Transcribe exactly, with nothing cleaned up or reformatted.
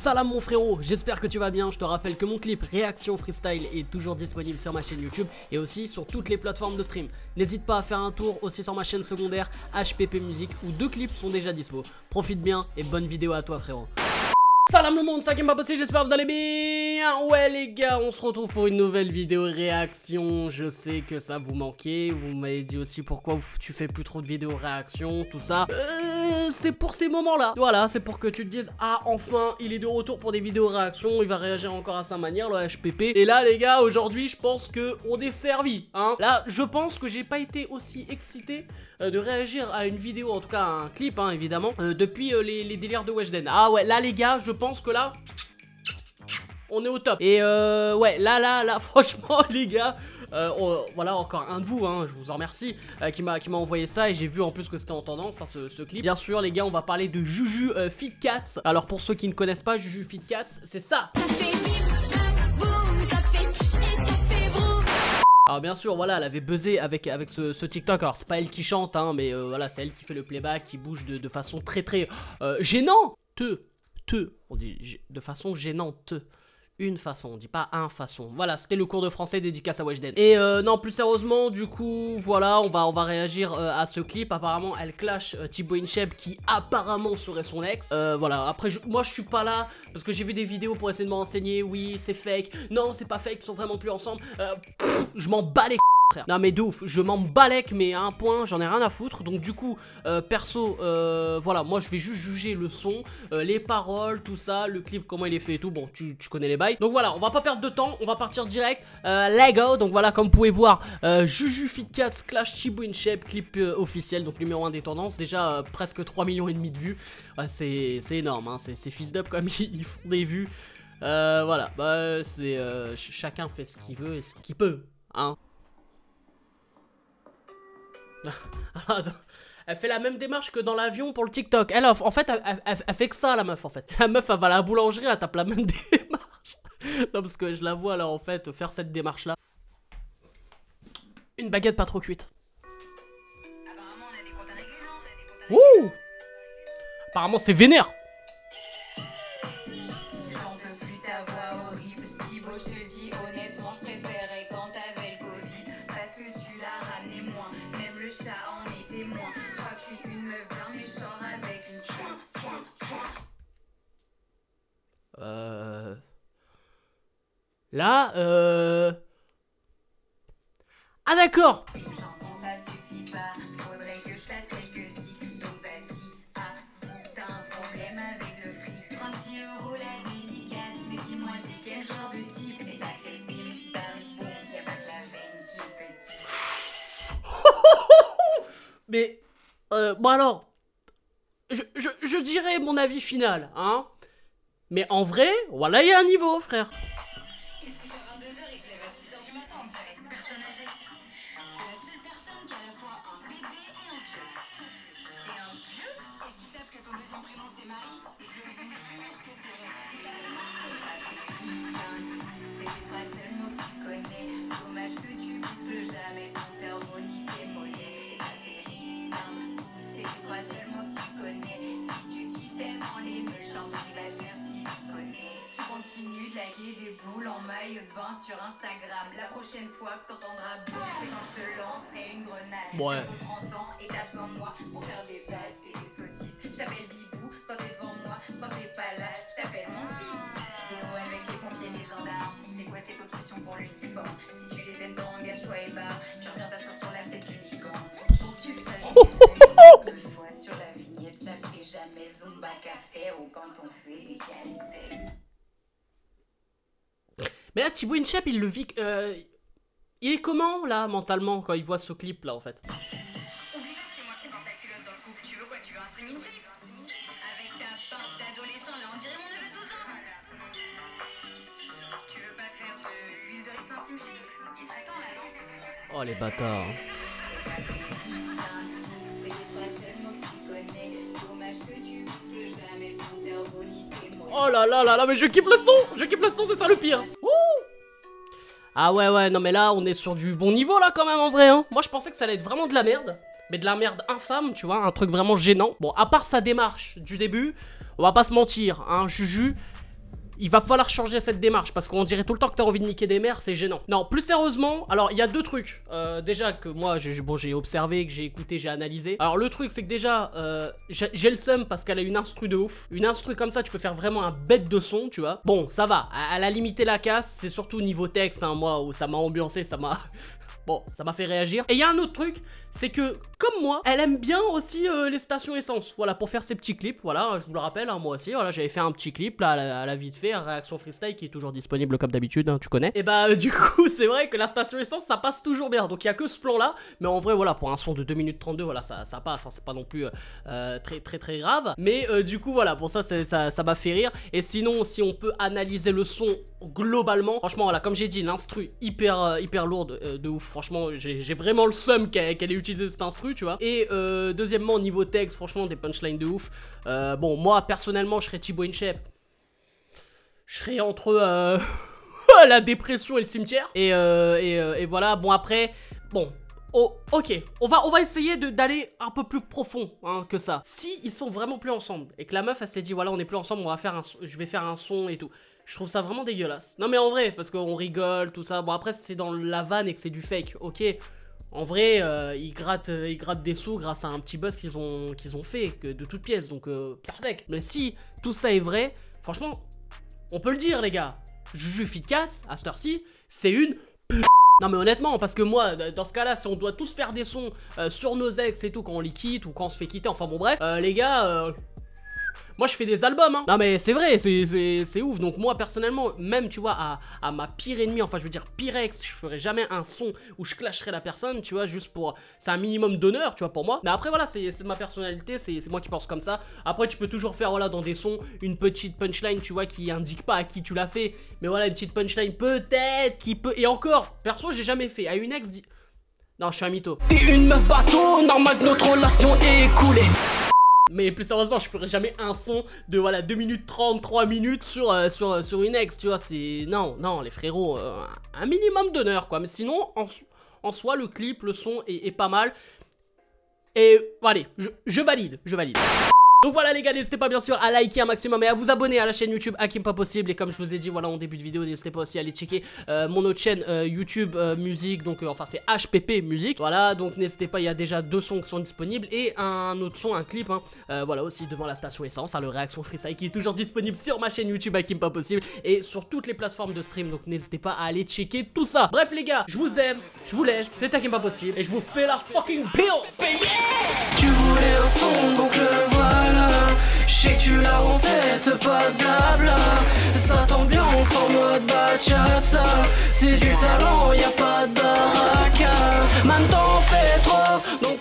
Salam mon frérot, j'espère que tu vas bien. Je te rappelle que mon clip Réaction Freestyle est toujours disponible sur ma chaîne YouTube et aussi sur toutes les plateformes de stream. N'hésite pas à faire un tour aussi sur ma chaîne secondaire H P P Musique où deux clips sont déjà dispo. Profite bien et bonne vidéo à toi frérot. Salam le monde, ça qui m'a passé, j'espère que vous allez bien. Ouais les gars, on se retrouve pour une nouvelle vidéo réaction. Je sais que ça vous manquait, vous m'avez dit aussi pourquoi tu fais plus trop de vidéos réaction, tout ça. Euh, c'est pour ces moments là. Voilà, c'est pour que tu te dises, ah enfin il est de retour pour des vidéos réaction, il va réagir encore à sa manière le H P P. Et là les gars, aujourd'hui je pense que on est servi hein. Là je pense que j'ai pas été aussi excité euh, de réagir à une vidéo, en tout cas à un clip hein, évidemment, euh, depuis euh, les, les délires de Weshden. Ah ouais, là les gars, je pense que là on est au top. Et euh, ouais là là là franchement les gars, euh, on, voilà encore un de vous hein, je vous en remercie, euh, qui m'a qui m'a envoyé ça. Et j'ai vu en plus que c'était en tendance hein, ce, ce clip. Bien sûr les gars, on va parler de Juju euh, Feat. Cats. Alors pour ceux qui ne connaissent pas Juju Feat. Cats, c'est ça. Alors bien sûr voilà, elle avait buzzé avec, avec ce, ce TikTok. Alors c'est pas elle qui chante hein, mais euh, voilà, c'est elle qui fait le playback, qui bouge de, de façon très très euh, gênante. Te Te, on dit de façon gênante. Une façon, on dit pas un façon. Voilà, c'était le cours de français dédicace à Weshden. Et euh, non, plus sérieusement, du coup, voilà, on va, on va réagir euh, à ce clip. Apparemment, elle clash euh, Thibaut InShape qui apparemment serait son ex. Euh, voilà, après, je, moi je suis pas là parce que j'ai vu des vidéos pour essayer de me renseigner. Oui, c'est fake. Non, c'est pas fake, ils sont vraiment plus ensemble. Euh, pff, je m'en bats les frère. Non mais de ouf, je m'en balèque mais à un point, j'en ai rien à foutre. Donc du coup, euh, perso, euh, voilà, moi je vais juste juger le son, euh, les paroles, tout ça, le clip, comment il est fait et tout. Bon, tu, tu connais les bails. Donc voilà, on va pas perdre de temps, on va partir direct. euh, Lego, donc voilà, comme vous pouvez voir, euh, Juju Feat. Cats clash Thibaut InShape, clip euh, officiel, donc numéro un des tendances. Déjà euh, presque trois millions et demi de vues. Ouais, c'est énorme, hein. C'est fils d'up comme ils, ils font des vues. euh, Voilà, bah c'est euh, chacun fait ce qu'il veut et ce qu'il peut, hein. Elle fait la même démarche que dans l'avion pour le TikTok. Elle, en fait, elle, elle, elle fait que ça, la meuf, en fait. La meuf, elle va à la boulangerie, elle tape la même démarche. Non, parce que je la vois, là, en fait, faire cette démarche-là. Une baguette pas trop cuite. Apparemment, on a des comptes à régler, non? On a des comptes à régler. Ouh! Apparemment, c'est vénère. J'en peux plus ta voix horrible. Thibaut, je te dis honnêtement, je préférais quand t'avais le Covid. Parce que tu l'as ramené moins. Même le chat en est témoin. Je crois que je suis une meuf bien méchante avec une point, point, point. Euh... Là, euh... Ah d'accord. Une chanson, ça suffit pas. Faudrait que je fasse quelques cycles. Donc vas-y, avoue, t'as un problème avec le fric. trente-six euros la dédicace. Mais dis-moi, t'es quel genre de type? Et ça fait bim, bam, boum. Y'a pas que la veine qui est petite. Mais, euh, bon alors, je, je, je dirais mon avis final, hein. Mais en vrai, voilà, il y a un niveau, frère. Il se couche à vingt-deux heures, il se lève à six heures du matin, on dirait une personne âgée. C'est la seule personne qui a à la fois un bébé et un vieux. C'est un vieux? Est-ce qu'ils savent que ton deuxième prénom c'est Marie? Je vous jure que c'est vrai. Ça fait mal, ça fait putain. C'est les trois seuls mots que tu connais. Dommage que tu muscles jamais ton cerveau ni tes mollets. Ça fait putain. C'est les trois seuls mots que tu connais. Si tu kiffes tellement les meules, je t'en prie, va te faire siliconer. Si tu continues de liker des boules en maillot de bain sur Instagram, la prochaine fois que t'entendras boum, c'est quand je te lancerai une grenade. Ouais. T'as trente ans et t'as besoin de moi pour faire des pâtes et des saucisses. Je t'appelle Bibou quand t'es devant moi, quand t'es pas là, je t'appelle mon fils. Vidéo avec les pompiers, les gendarmes, c'est quoi cette obsession pour l'uniforme? Si tu les aimes, engage-toi et barre. Je reviens t'asseoir sur la tête du licorne. Pour que tu fasses le choix sur la vignette, ça fait jamais Zumba Café ou quand on fait des calipettes. Mais là, Thibaut InShape, il le vit... Euh, il est comment, là, mentalement, quand il voit ce clip, là, en fait? Oublie pas que c'est moi qui porte la culotte dans le couple. Tu veux quoi? Tu veux un streaming shape? Avec ta patte d'adolescent, là, on dirait mon neveu de douze ans. Tu veux pas faire de l'huile de riz intime shape? Il serait temps, là, non? Oh, les bâtards. Hein. C'est les trois seuls mots que tu connais. Dommage que tu muscles jamais ton cerveau ni tes mots. Oh là là là là, mais je kiffe le son. Je kiffe le son, c'est ça le pire. Wouh. Ah ouais ouais, non mais là, on est sur du bon niveau, là, quand même, en vrai, hein. Moi, je pensais que ça allait être vraiment de la merde. Mais de la merde infâme, tu vois, un truc vraiment gênant. Bon, à part sa démarche du début, on va pas se mentir, hein, Juju, il va falloir changer cette démarche parce qu'on dirait tout le temps que t'as envie de niquer des mères, c'est gênant. Non, plus sérieusement, alors il y a deux trucs euh, déjà que moi j'ai bon, j'ai observé, que j'ai écouté, j'ai analysé. Alors le truc c'est que déjà euh, j'ai le seum parce qu'elle a une instru de ouf. Une instru comme ça tu peux faire vraiment un bête de son, tu vois. Bon ça va, elle a limité la casse, c'est surtout niveau texte, hein, moi où ça m'a ambiancé, ça m'a... Bon, ça m'a fait réagir. Et il y a un autre truc, c'est que, comme moi, elle aime bien aussi euh, les stations essence. Voilà, pour faire ses petits clips, voilà, je vous le rappelle, hein, moi aussi, voilà, j'avais fait un petit clip, là, à la, à la vite fait, réaction freestyle, qui est toujours disponible comme d'habitude, hein, tu connais. Et bah, euh, du coup, c'est vrai que la station essence, ça passe toujours bien. Donc, il y a que ce plan-là, mais en vrai, voilà, pour un son de deux minutes trente-deux, voilà, ça, ça passe, hein, c'est pas non plus euh, très, très, très grave. Mais, euh, du coup, voilà, pour ça, ça, ça m'a fait rire. Et sinon, si on peut analyser le son globalement, franchement, voilà, comme j'ai dit, l'instru hyper, euh, hyper lourde, euh, de ouf. Franchement, j'ai vraiment le seum qu'elle qu'elle ait utilisé cet instru, tu vois. Et euh, deuxièmement, niveau texte, franchement, des punchlines de ouf. Euh, bon, moi, personnellement, je serais Thibaut InShape. Je serais entre euh, la dépression et le cimetière. Et, euh, et, euh, et voilà, bon, après, bon... Oh, ok, on va, on va essayer d'aller un peu plus profond hein, que ça. Si ils sont vraiment plus ensemble et que la meuf elle s'est dit voilà on est plus ensemble, on va faire un, je vais faire un son et tout. Je trouve ça vraiment dégueulasse. Non mais en vrai, parce qu'on rigole, tout ça. Bon après c'est dans la vanne et que c'est du fake, ok. En vrai, euh, ils, grattent, euh, ils grattent des sous grâce à un petit buzz qu'ils ont, qu'ils ont fait que, de toutes pièces. Donc euh, Psardec. Mais si tout ça est vrai, franchement, on peut le dire les gars. Juju Fitcats, à cette heure-ci, c'est une p***. Non mais honnêtement, parce que moi, dans ce cas-là, si on doit tous faire des sons euh, sur nos ex et tout, quand on les quitte ou quand on se fait quitter, enfin bon bref, euh, les gars, euh, moi je fais des albums, hein. Non mais c'est vrai, c'est ouf. Donc moi personnellement, même tu vois, à, à ma pire ennemie, enfin je veux dire pire ex, je ferai jamais un son où je clasherai la personne, tu vois, juste pour... C'est un minimum d'honneur, tu vois, pour moi. Mais après voilà, c'est ma personnalité, c'est moi qui pense comme ça. Après tu peux toujours faire, voilà, dans des sons, une petite punchline, tu vois, qui indique pas à qui tu l'as fait. Mais voilà, une petite punchline peut-être qui peut... Et encore, perso, j'ai jamais fait. À une ex, dit... Non, je suis un mytho. T'es une meuf bateau, normal que notre relation est écoulée. Mais plus sérieusement, je ferai jamais un son de voilà deux minutes trente, trois minutes sur, euh, sur, euh, sur une ex, tu vois, c'est... Non, non, les frérots, euh, un minimum d'honneur, quoi. Mais sinon, en, en soi, le clip, le son est, est pas mal. Et allez, je, je valide, je valide. Donc voilà les gars, n'hésitez pas bien sûr à liker un maximum et à vous abonner à la chaîne YouTube Hakim Pas Possible. Et comme je vous ai dit voilà en début de vidéo, n'hésitez pas aussi à aller checker euh, mon autre chaîne euh, YouTube euh, musique. Donc euh, enfin c'est H P P musique. Voilà, donc n'hésitez pas, il y a déjà deux sons qui sont disponibles. Et un autre son, un clip hein, euh, voilà aussi devant la station essence, hein, le réaction freestyle qui est toujours disponible sur ma chaîne YouTube Hakim Pas Possible. Et sur toutes les plateformes de stream, donc n'hésitez pas à aller checker tout ça. Bref les gars, je vous aime, je vous laisse, c'est Hakim Pas Possible. Et je vous fais la fucking bill. Tu voulais un son donc le voilà. Je sais que tu l'as en tête, pas de blabla. Ça t'ambiance en mode bachata. C'est du talent, y a pas de baraka. Man t'en fais trop, donc